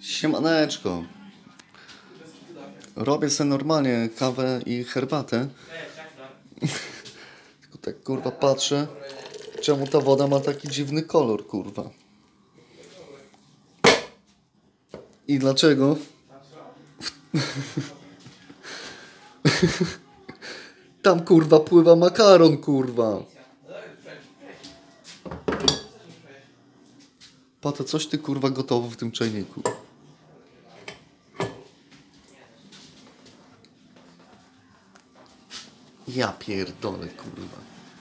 Siemaneczko. Robię sobie normalnie kawę i herbatę. Tylko tak kurwa patrzę, czemu ta woda ma taki dziwny kolor, kurwa. I dlaczego? Tam kurwa pływa makaron, kurwa. Pato, coś ty kurwa gotowo w tym czajniku. Ja pierdolę, kurwa.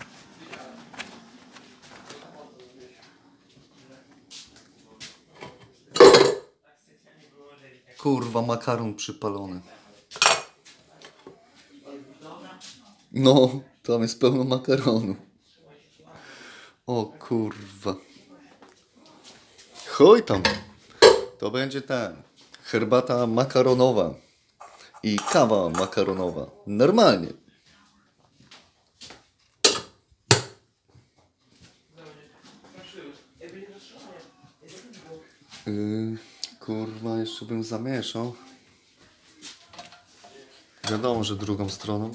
Kurwa, makaron przypalony. No, tam jest pełno makaronu. O kurwa. Chuj tam. To będzie ten. Herbata makaronowa. I kawa makaronowa. Normalnie. Kurwa, jeszcze bym zamieszał. Wiadomo, że drugą stroną.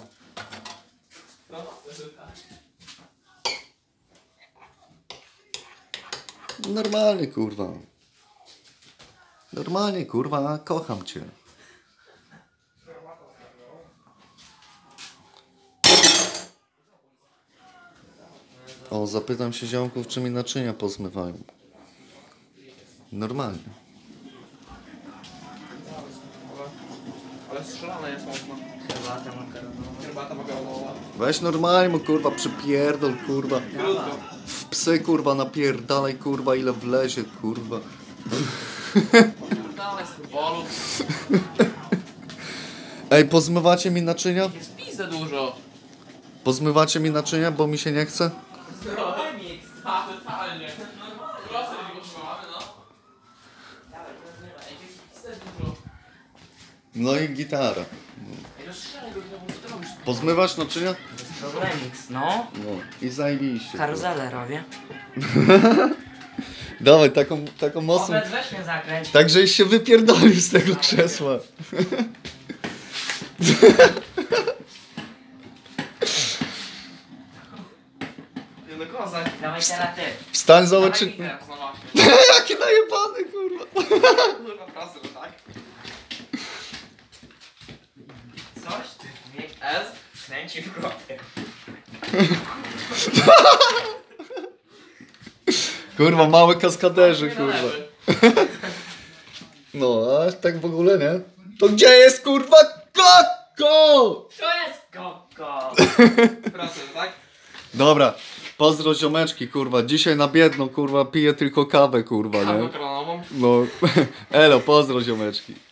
Normalnie, kurwa. Normalnie, kurwa, kocham cię. O, zapytam się ziomków, czy mi naczynia pozmywają. Normalnie. Ale strzelane jest mocno. Herbata makaronowa. Weź normalnie mu, kurwa, przypierdol, kurwa. W psy, kurwa, napierdalaj, kurwa, ile wlezie, kurwa. Dalej z futbolu. Ej, pozmywacie mi naczynia? Jest pizdę dużo. Pozmywacie mi naczynia, bo mi się nie chce? No, totalnie. Prosy nie potrzebowamy, no. Jest pizdę dużo. No i gitara. Ej, no strzelaj go, co ty robisz? Pozmywasz naczynia? To remix, no. No. I zajebiście. Karuzelę robię. Dawaj, taką mocną... Powiedz, weź mnie zakręć. Tak, żeś się wypierdolił z tego krzesła. Nie no, kozak. Dawaj teraz ty. Wstań, zobacz, Dawaj czy... mi teraz, no właśnie. Jaki najebany, kurwa. Kurwa, prasy, no tak? Coś ty mnie S? kręci w głowie. Kurwa, małe kaskaderzy, kurwa. No, a tak w ogóle, nie? To gdzie jest, kurwa, koko? To jest koko. Prasy, no tak? Dobra, pozdro ziomeczki, kurwa. Dzisiaj na biedno, kurwa, piję tylko kawę, kurwa, Kawę nie? makaronową. No, elo, pozdro ziomeczki.